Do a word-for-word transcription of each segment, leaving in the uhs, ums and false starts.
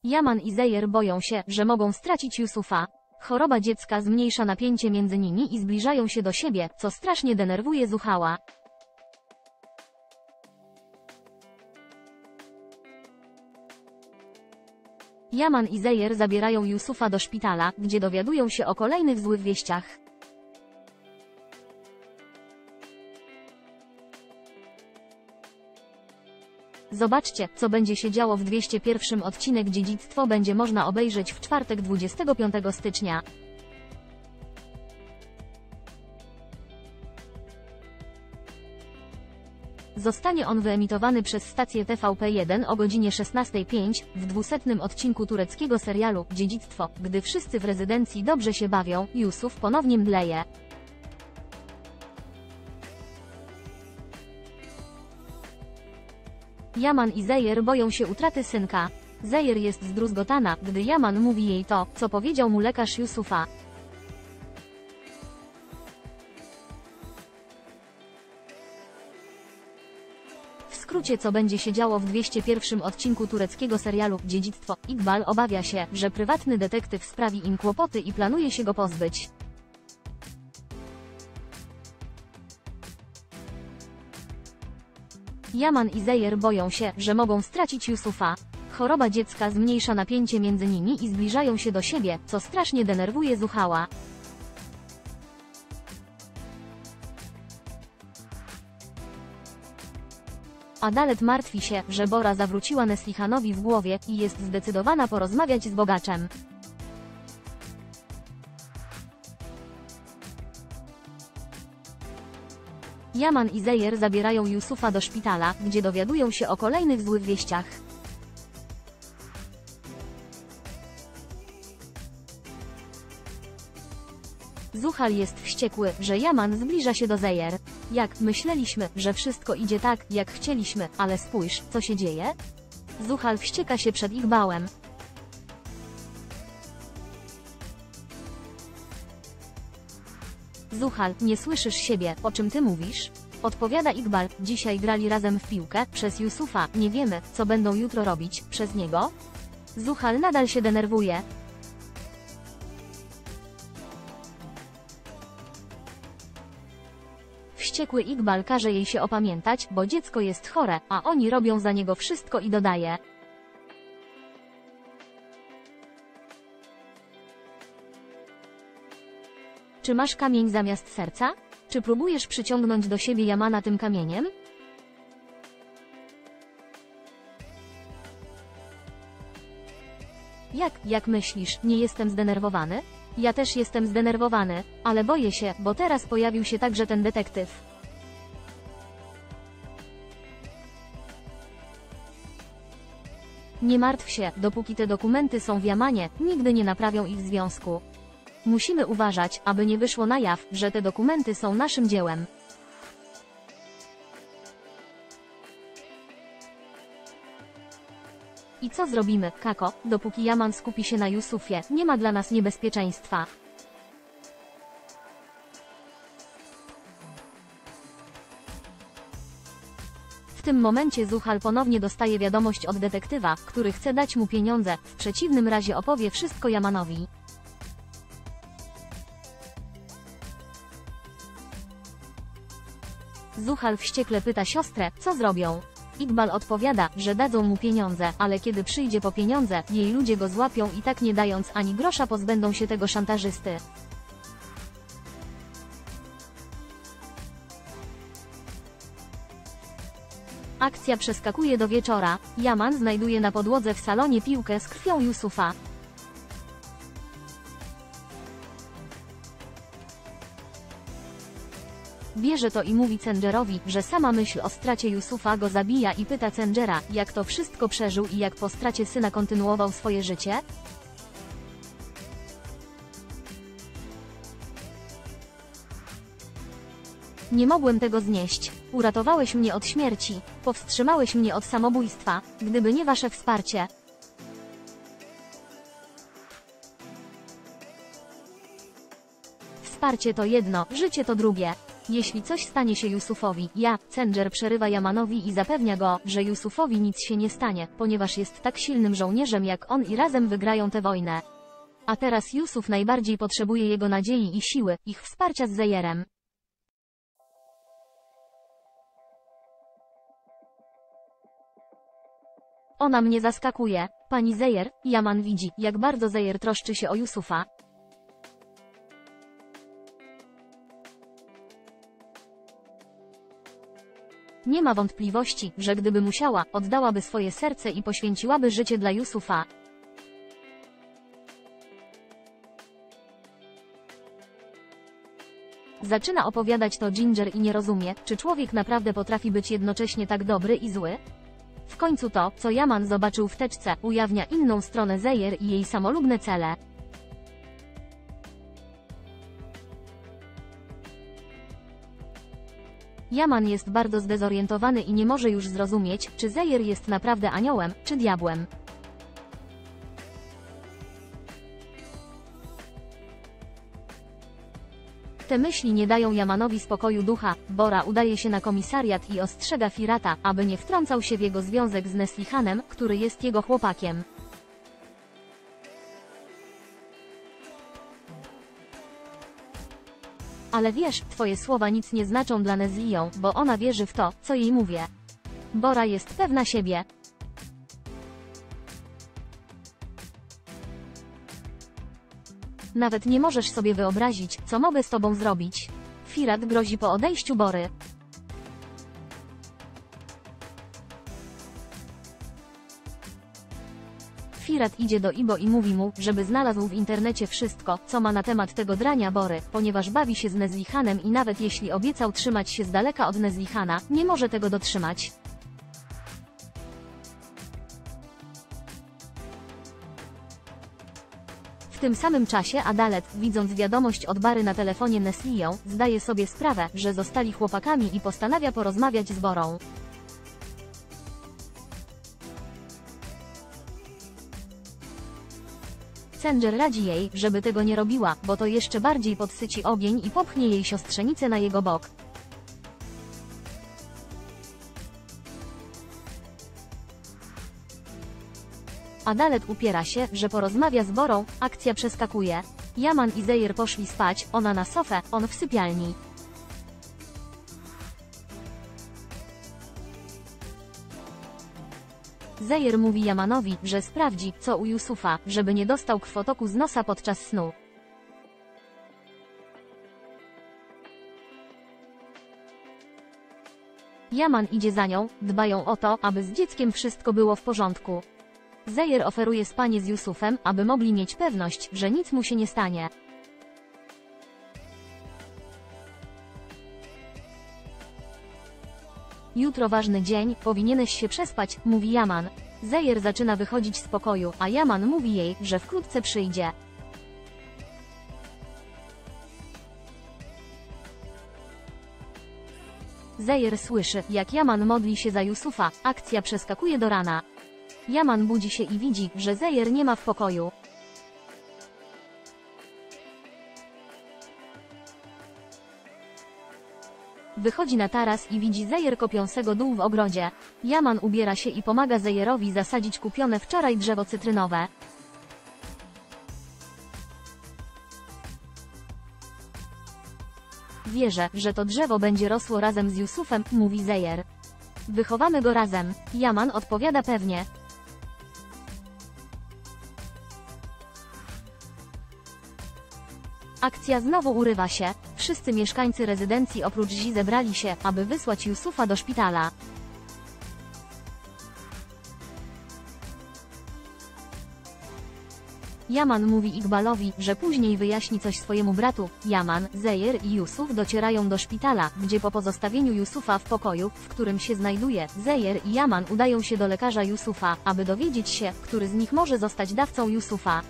Yaman i Zejer boją się, że mogą stracić Yusufa. Choroba dziecka zmniejsza napięcie między nimi i zbliżają się do siebie, co strasznie denerwuje Zuhała. Yaman i Zejer zabierają Yusufa do szpitala, gdzie dowiadują się o kolejnych złych wieściach. Zobaczcie, co będzie się działo w dwieście pierwszym odcinek. Dziedzictwo będzie można obejrzeć w czwartek dwudziestego piątego stycznia. Zostanie on wyemitowany przez stację T V P jeden o godzinie szesnastej pięć, w dwusetnym odcinku tureckiego serialu Dziedzictwo. Gdy wszyscy w rezydencji dobrze się bawią, Yusuf ponownie mdleje. Yaman i Zejer boją się utraty synka. Zejer jest zdruzgotana, gdy Yaman mówi jej to, co powiedział mu lekarz Yusufa. W skrócie, co będzie się działo w dwieście pierwszym odcinku tureckiego serialu Dziedzictwo. Iqbal obawia się, że prywatny detektyw sprawi im kłopoty i planuje się go pozbyć. Yaman i Zejer boją się, że mogą stracić Yusufa. Choroba dziecka zmniejsza napięcie między nimi i zbliżają się do siebie, co strasznie denerwuje Zuhała. Adalet martwi się, że Bora zawróciła Neslihanowi w głowie i jest zdecydowana porozmawiać z bogaczem. Yaman i Zejer zabierają Yusufa do szpitala, gdzie dowiadują się o kolejnych złych wieściach. Zuhal jest wściekły, że Yaman zbliża się do Zejer. Jak, myśleliśmy, że wszystko idzie tak, jak chcieliśmy, ale spójrz, co się dzieje? Zuhal wścieka się przed Iqbalem. Zuhal, nie słyszysz siebie, o czym ty mówisz? Odpowiada Iqbal, dzisiaj grali razem w piłkę, przez Yusufa, nie wiemy, co będą jutro robić, przez niego? Zuhal nadal się denerwuje. Wściekły Iqbal każe jej się opamiętać, bo dziecko jest chore, a oni robią za niego wszystko i dodaje. Czy masz kamień zamiast serca? Czy próbujesz przyciągnąć do siebie Yamana tym kamieniem? Jak, jak myślisz, nie jestem zdenerwowany? Ja też jestem zdenerwowany, ale boję się, bo teraz pojawił się także ten detektyw. Nie martw się, dopóki te dokumenty są w Yamanie, nigdy nie naprawią ich związku. Musimy uważać, aby nie wyszło na jaw, że te dokumenty są naszym dziełem. I co zrobimy, Kako, dopóki Yaman skupi się na Yusufie, nie ma dla nas niebezpieczeństwa. W tym momencie Zuhal ponownie dostaje wiadomość od detektywa, który chce dać mu pieniądze, w przeciwnym razie opowie wszystko Yamanowi. Zuhal wściekle pyta siostrę, co zrobią. Iqbal odpowiada, że dadzą mu pieniądze, ale kiedy przyjdzie po pieniądze, jej ludzie go złapią i tak nie dając ani grosza pozbędą się tego szantażysty. Akcja przeskakuje do wieczora. Yaman znajduje na podłodze w salonie piłkę z krwią Yusufa. Bierze to i mówi Cengerowi, że sama myśl o stracie Yusufa go zabija i pyta Cengera, jak to wszystko przeżył i jak po stracie syna kontynuował swoje życie? Nie mogłem tego znieść. Uratowałeś mnie od śmierci. Powstrzymałeś mnie od samobójstwa. Gdyby nie wasze wsparcie. Wsparcie to jedno, życie to drugie. Jeśli coś stanie się Yusufowi, ja, Cenjer przerywa Yamanowi i zapewnia go, że Yusufowi nic się nie stanie, ponieważ jest tak silnym żołnierzem jak on i razem wygrają tę wojnę. A teraz Yusuf najbardziej potrzebuje jego nadziei i siły, ich wsparcia z Zayerem. Ona mnie zaskakuje. Pani Zayer, Yaman widzi, jak bardzo Zayer troszczy się o Yusufa. Nie ma wątpliwości, że gdyby musiała, oddałaby swoje serce i poświęciłaby życie dla Yusufa. Zaczyna opowiadać to Ginger i nie rozumie, czy człowiek naprawdę potrafi być jednocześnie tak dobry i zły? W końcu to, co Yaman zobaczył w teczce, ujawnia inną stronę Zayer i jej samolubne cele. Yaman jest bardzo zdezorientowany i nie może już zrozumieć, czy Zayer jest naprawdę aniołem, czy diabłem. Te myśli nie dają Yamanowi spokoju ducha. Bora udaje się na komisariat i ostrzega Firata, aby nie wtrącał się w jego związek z Neslihanem, który jest jego chłopakiem. Ale wiesz, twoje słowa nic nie znaczą dla Neslią, bo ona wierzy w to, co jej mówię. Bora jest pewna siebie. Nawet nie możesz sobie wyobrazić, co mogę z tobą zrobić. Firat grozi po odejściu Bory. Firat idzie do Ibo i mówi mu, żeby znalazł w internecie wszystko, co ma na temat tego drania Bory, ponieważ bawi się z Neslihanem i nawet jeśli obiecał trzymać się z daleka od Neslihana, nie może tego dotrzymać. W tym samym czasie Adalet, widząc wiadomość od Bary na telefonie Neslią, zdaje sobie sprawę, że zostali chłopakami i postanawia porozmawiać z Borą. Cenjer radzi jej, żeby tego nie robiła, bo to jeszcze bardziej podsyci ogień i popchnie jej siostrzenicę na jego bok. Adalet upiera się, że porozmawia z Borą, akcja przeskakuje. Yaman i Zayer poszli spać, ona na sofę, on w sypialni. Zayer mówi Yamanowi, że sprawdzi, co u Yusufa, żeby nie dostał krwotoku z nosa podczas snu. Yaman idzie za nią, dbają o to, aby z dzieckiem wszystko było w porządku. Zayer oferuje spanie z Yusufem, aby mogli mieć pewność, że nic mu się nie stanie. Jutro ważny dzień, powinieneś się przespać, mówi Yaman. Zayer zaczyna wychodzić z pokoju, a Yaman mówi jej, że wkrótce przyjdzie. Zayer słyszy, jak Yaman modli się za Yusufa, akcja przeskakuje do rana. Yaman budzi się i widzi, że Zayer nie ma w pokoju. Wychodzi na taras i widzi Zayer kopiącego dół w ogrodzie. Yaman ubiera się i pomaga Zayerowi zasadzić kupione wczoraj drzewo cytrynowe. Wierzę, że to drzewo będzie rosło razem z Yusufem, mówi Zayer. Wychowamy go razem. Yaman odpowiada pewnie. Akcja znowu urywa się. Wszyscy mieszkańcy rezydencji oprócz Zi zebrali się, aby wysłać Yusufa do szpitala. Yaman mówi Iqbalowi, że później wyjaśni coś swojemu bratu. Yaman, Zayer i Yusuf docierają do szpitala, gdzie po pozostawieniu Yusufa w pokoju, w którym się znajduje, Zayer i Yaman udają się do lekarza Yusufa, aby dowiedzieć się, który z nich może zostać dawcą Yusufa.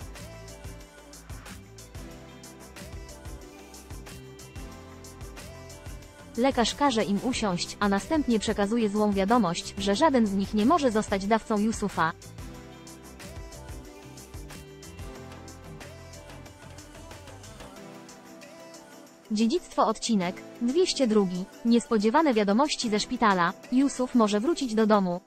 Lekarz każe im usiąść, a następnie przekazuje złą wiadomość, że żaden z nich nie może zostać dawcą Yusufa. Dziedzictwo odcinek dwieście dwa. Niespodziewane wiadomości ze szpitala. Jusuf może wrócić do domu.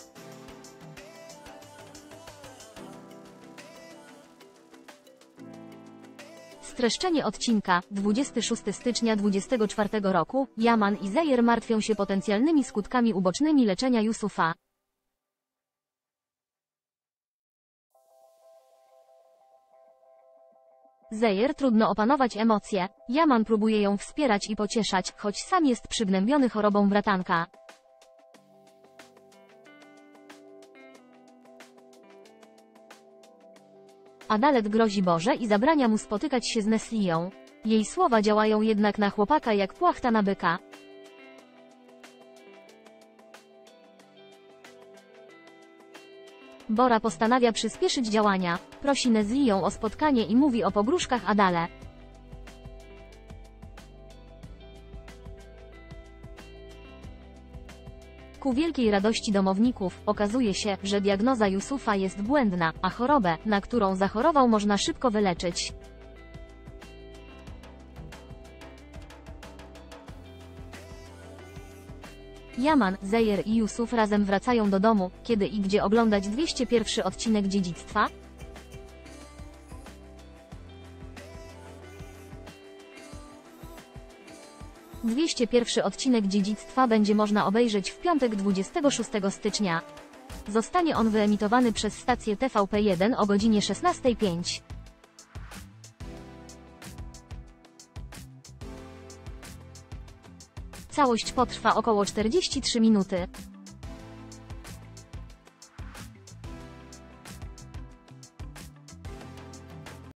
Streszczenie odcinka, dwudziestego szóstego stycznia dwudziestego czwartego roku, Yaman i Zayer martwią się potencjalnymi skutkami ubocznymi leczenia Yusufa. Zayer trudno opanować emocje, Yaman próbuje ją wspierać i pocieszać, choć sam jest przygnębiony chorobą bratanka. Adalet grozi Boże i zabrania mu spotykać się z Neslią. Jej słowa działają jednak na chłopaka jak płachta na byka. Bora postanawia przyspieszyć działania, prosi Neslię o spotkanie i mówi o pogróżkach Adale. Ku wielkiej radości domowników, okazuje się, że diagnoza Yusufa jest błędna, a chorobę, na którą zachorował, można szybko wyleczyć. Yaman, Zayer i Yusuf razem wracają do domu, kiedy i gdzie oglądać dwieście pierwszy odcinek Dziedzictwa? dwieście pierwszy odcinek Dziedzictwa będzie można obejrzeć w piątek dwudziestego szóstego stycznia. Zostanie on wyemitowany przez stację T V P jeden o godzinie szesnastej pięć. Całość potrwa około czterdzieści trzy minuty.